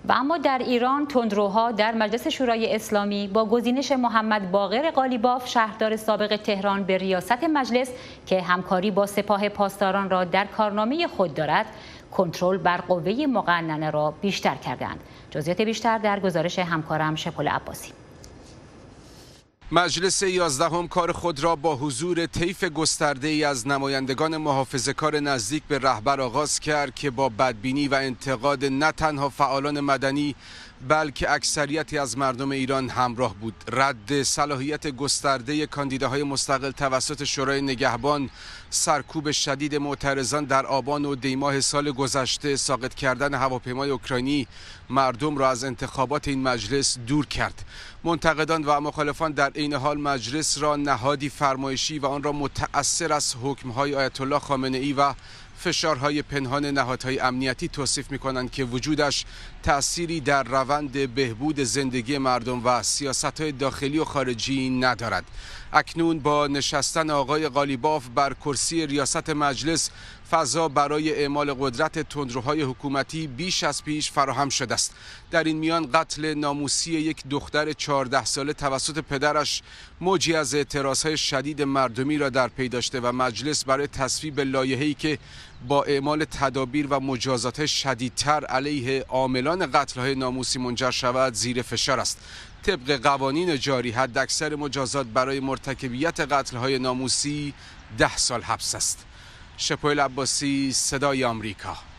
و اما در ایران تندروها در مجلس شورای اسلامی با گزینش محمد باقر قالیباف شهردار سابق تهران به ریاست مجلس که همکاری با سپاه پاسداران را در کارنامه خود دارد، کنترل بر قوه مقننه را بیشتر کردند. جزئیات بیشتر در گزارش همکارم شپول عباسی. مجلس 11 کار خود را با حضور طیف گسترده‌ای از نمایندگان محافظه‌کار نزدیک به رهبر آغاز کرد که با بدبینی و انتقاد نه تنها فعالان مدنی بلکه اکثریتی از مردم ایران همراه بود. رد صلاحیت گسترده کاندیداهای مستقل توسط شورای نگهبان، سرکوب شدید معترضان در آبان و دیماه سال گذشته، ساقط کردن هواپیمای اوکراینی مردم را از انتخابات این مجلس دور کرد. منتقدان و مخالفان در عین حال مجلس را نهادی فرمایشی و آن را متأثر از حکم‌های آیت الله خامنه‌ای و فشارهای پنهان نهادهای امنیتی توصیف می‌کنند که وجودش تأثیری در روند بهبود زندگی مردم و سیاست‌های داخلی و خارجی ندارد. اکنون با نشستن آقای قالیباف بر کرسی ریاست مجلس، فضا برای اعمال قدرت تندروهای حکومتی بیش از پیش فراهم شده است. در این میان قتل ناموسی یک دختر 14 ساله توسط پدرش موجی از اعتراضهای شدید مردمی را در پی داشته و مجلس برای تصویب لایحه‌ای که با اعمال تدابیر و مجازات شدیدتر علیه عاملان قتل‌های ناموسی منجر شود زیر فشار است. طبق قوانین جاری حداکثر مجازات برای مرتکبیت قتل‌های ناموسی 10 سال حبس است. شپول عباسی، صدای آمریکا.